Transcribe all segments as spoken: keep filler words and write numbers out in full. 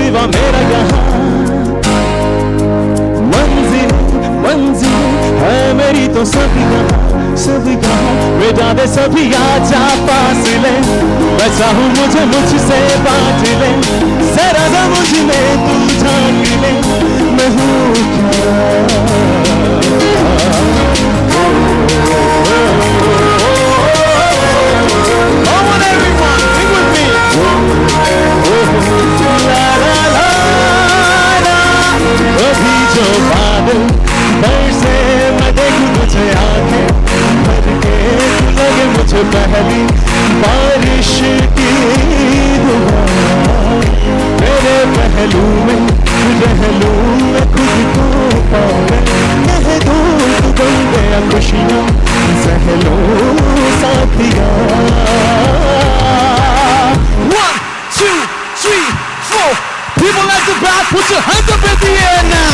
सिवा मेरा यहाँ मंजिल मंजिल है मेरी तो सभी यहाँ सभी यहाँ बेटा दे सभी आजा पास ले वैसा हूँ मुझे मुझसे बांट ले जरा सा मुझ में तू झांक ले मैं हूँ क्या Come on everyone, sing with me. La la la la. अभी जो बादल बरसे मैं देखूं तुझे आंखें भर के लगे मुझे पहली बारिश की दुआ मेरे पहलू में रह लूं मैं खुद को पागल कह दूं तू बन गया खुशियाँ सह लो साथिया One, two, three, four. People like the back, put your hands up in the air now.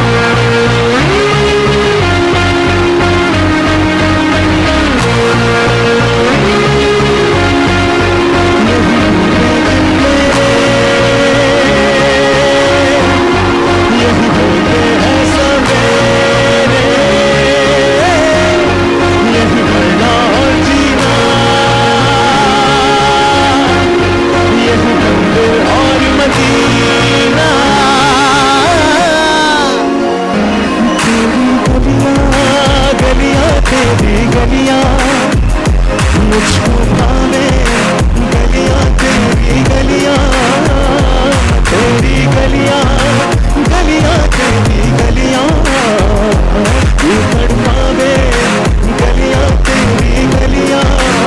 मुझको भावे गलियां तेरी गलियां तेरी गलियां गलियां तेरी गलियां तू तड़पावे गलियां तेरी गलियां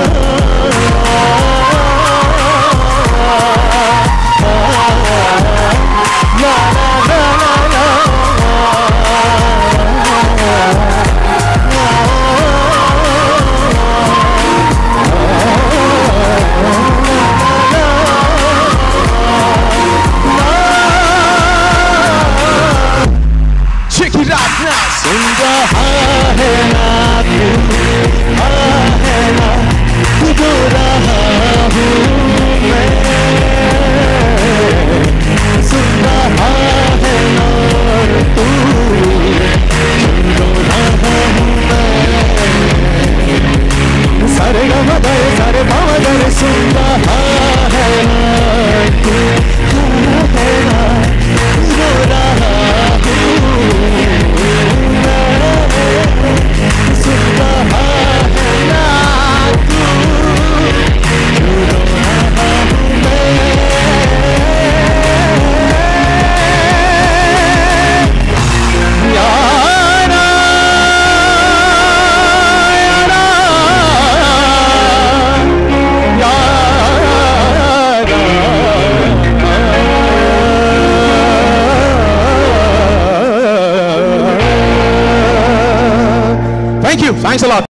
ला ला ला ला सुन रहा है ना तू है ना जो रहा हूँ मैं सुन रहा है ना तू जो रहा हूँ मैं सारे गम गए सारे भाव गए सुन रहा है ना तू है ना जो रहा हूँ Thank you. Thanks a lot.